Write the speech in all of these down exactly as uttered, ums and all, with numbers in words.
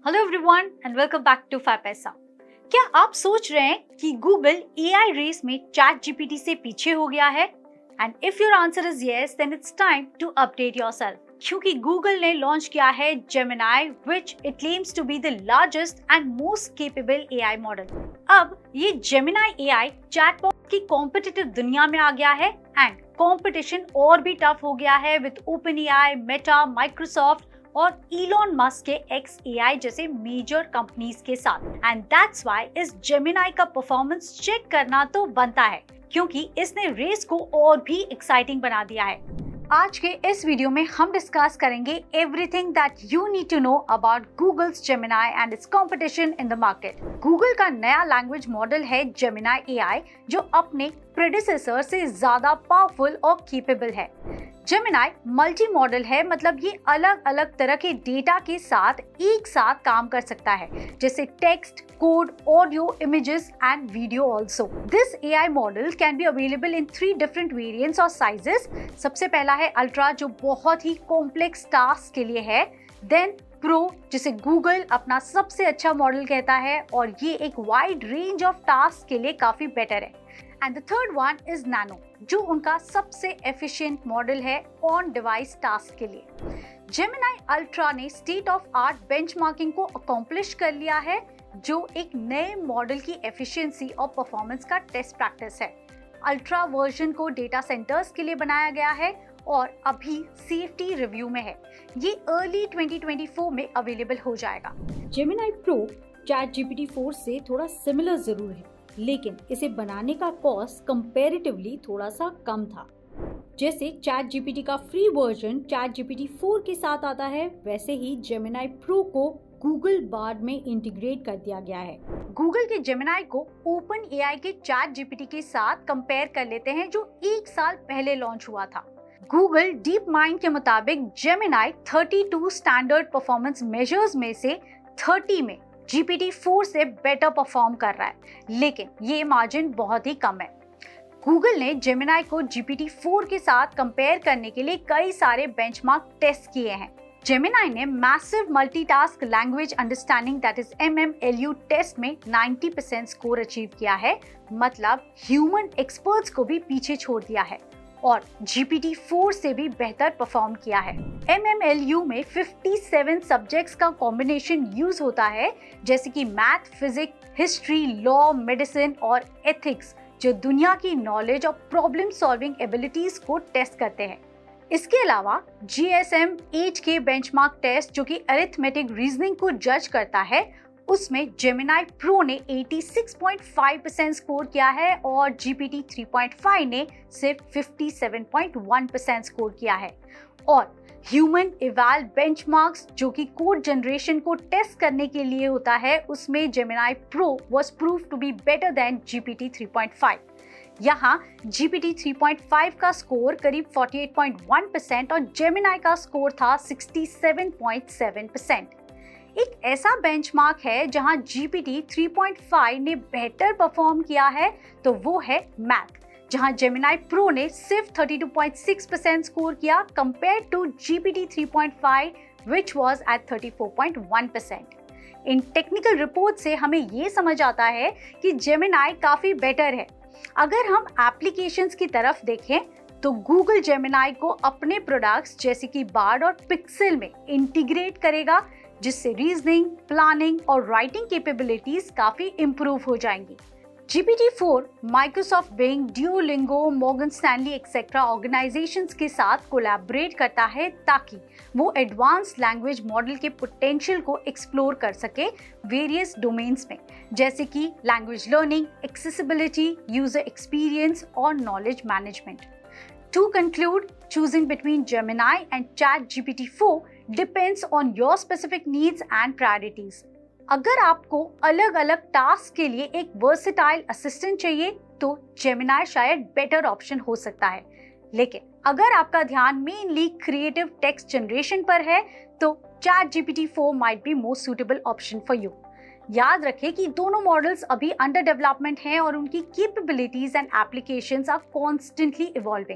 Hello everyone and welcome back to five Paisa. क्या आप सोच रहे हैं कि गूगल एआई रेस में चैट जीपीटी से पीछे हो गया है? And if your answer is yes, then it's time to update yourself, क्योंकि गूगल ने लॉन्च किया है Gemini, which it claims to be the largest and most capable AI model. अब ये जेमिनी एआई चैटबॉट की कॉम्पिटिटिव दुनिया में आ गया है एंड कंपटीशन और भी टफ हो गया है विद ओपनएआई, मेटा, माइक्रोसॉफ्ट और इलॉन मस्क के एक्स एआई जैसे मेजर कंपनीज के साथ। एंड दैट्स व्हाई इस जेमिनी का परफॉर्मेंस चेक करना तो बनता है, क्योंकि इसने रेस को और भी एक्साइटिंग बना दिया है। आज के इस वीडियो में हम डिस्कस करेंगे everything that you need to know about Google's Gemini and its competition in the market. Google का नया लैंग्वेज मॉडल है जेमिनी एआई, जो अपने प्रेडिसेसर से ज्यादा पावरफुल और केपेबल है। जेमिनी मल्टी मॉडल है, मतलब ये अलग अलग तरह के डेटा के साथ एक साथ काम कर सकता है, जैसे text, code, audio, images and video also. This AI model can be available in three different variants और साइजेस। सबसे पहला है अल्ट्रा, जो बहुत ही कॉम्प्लेक्स टास्क के लिए है। देन प्रो, जिसे गूगल अपना सबसे अच्छा मॉडल कहता है, और ये एक वाइड रेंज ऑफ टास्क के लिए काफी बेटर है। And the third one is nano, जो उनका सबसे एफिशिएंट मॉडल है ऑन डिवाइस टास्क के लिए। जेमिनी अल्ट्रा ने स्टेट ऑफ आर्ट बेंचमार्किंग को अकॉम्प्लिश कर लिया है, जो एक नए मॉडल की एफिशिएंसी और परफॉर्मेंस का टेस्ट प्रैक्टिस है। अल्ट्रा वर्जन को डेटा सेंटर्स के लिए बनाया गया है और अभी सेफ्टी रिव्यू में है। ये अर्ली ट्वेंटी ट्वेंटी फोर में अवेलेबल हो जाएगा। Gemini Pro chat GPT four से थोड़ा सिमिलर जरूर है, लेकिन इसे बनाने का कॉस्ट कंपैरेटिवली थोड़ा सा कम था। जैसे चैट जीपीटी का free version chat GPT four के साथ आता है, वैसे ही जेमिनी प्रो को गूगल बार्ड में इंटीग्रेट कर दिया गया है। गूगल के जेमिनी को ओपन एआई के चैट जीपीटी के साथ कंपेयर कर लेते हैं, जो एक साल पहले लॉन्च हुआ था। गूगल डीप माइंड के मुताबिक Gemini thirty two standard performance measures में से थर्टी में जीपीटी फोर से बेटर परफॉर्म कर रहा है, लेकिन ये मार्जिन बहुत ही कम है। गूगल ने जेमिनी को जीपीटी फोर के साथ कंपेयर करने के लिए कई सारे बेंचमार्क टेस्ट किए हैं। जेमिनी ने massive multitask language understanding that is M M L U test में नाइंटी परसेंट स्कोर अचीव किया है, मतलब ह्यूमन एक्सपर्ट्स को भी पीछे छोड़ दिया है, और जीपीटी फोर से भी बेहतर परफॉर्म किया है। एम एम एल यू में सत्तावन सब्जेक्ट्स का कॉम्बिनेशन यूज होता है, जैसे कि math, physics, history, law, medicine और एथिक्स, जो दुनिया की नॉलेज और प्रॉब्लम सॉल्विंग एबिलिटीज को टेस्ट करते हैं। इसके अलावा जी एस एम एट के बेंचमार्क टेस्ट, जो कि अरिथमेटिक रीजनिंग को जज करता है, उसमें जेमिनी प्रो ने छियासी पॉइंट फाइव परसेंट स्कोर किया है और जीपीटी थ्री पॉइंट फाइव ने सिर्फ सत्तावन पॉइंट वन परसेंट स्कोर किया है। और ह्यूमन इवैल बेंचमार्क्स, जो कि कोड जनरेशन को टेस्ट करने के लिए होता है, उसमें Gemini Pro was proved to be better than GPT three point five. यहाँ जीपीटी थ्री पॉइंट फाइव का स्कोर करीब अड़तालीस पॉइंट वन परसेंट और जेमिनी का स्कोर था सड़सठ पॉइंट सेवन परसेंट। एक ऐसा बेंचमार्क है जहां जीपीटी थ्री पॉइंट फाइव ने बेहतर परफॉर्म किया है, तो वो है मैथ, जहां जेमिनी प्रो ने सिर्फ बत्तीस पॉइंट सिक्स परसेंट स्कोर किया compare to GPT three point five, which was at thirty four point one percent. इन टेक्निकल रिपोर्ट से हमें ये समझ आता है कि जेमिनी काफी बेटर है। अगर हम एप्लीकेशंस की तरफ देखें, तो गूगल जेमिनी को अपने प्रोडक्ट्स जैसे कि बार्ड और पिक्सेल में इंटीग्रेट करेगा, जिससे रीजनिंग, प्लानिंग और राइटिंग कैपेबिलिटीज काफी इंप्रूव हो जाएंगी। GPT four Microsoft Bing, Duolingo, Morgan Stanley etcetera organisations के साथ कोलैबोरेट करता है, ताकि वो एडवांस लैंग्वेज मॉडल के पोटेंशियल को एक्सप्लोर कर सके वेरियस डोमेन्स में, जैसे कि language learning, accessibility, user experience और knowledge management. To conclude, choosing between Gemini and ChatGPT four depends on your specific needs and priorities. अगर आपको अलग अलग टास्क के लिए एक वर्सेटाइल असिस्टेंट चाहिए, तो Gemini शायद बेटर ऑप्शन हो सकता है, लेकिन अगर आपका ध्यान मेनली क्रिएटिव टेक्स्ट जनरेशन पर है, तो ChatGPT four might be most suitable option for you. याद रखें कि दोनों मॉडल्स अभी अंडर डेवलपमेंट हैं और उनकी capabilities and applications are constantly evolving.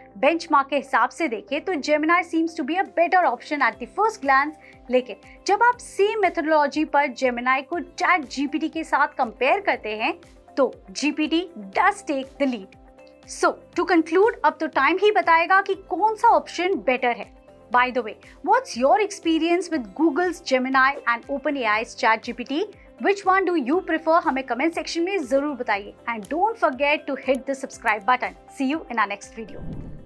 Benchmark के हिसाब से देखें तो Gemini seems to be a better option at the first glance, लेकिन जब आप सेम मेथोडोलॉजी पर जेमिनाई को चैट जीपीटी के साथ कंपेयर करते हैं तो GPT does take the lead. So to conclude, अब तो टाइम ही बताएगा कि कौन सा ऑप्शन बेटर है। By the way, what's your experience with Google's Gemini and OpenAI's ChatGPT? Which one do you prefer? हमें comment section में जरूर बताइए। And don't forget to hit the subscribe button. See you in our next video.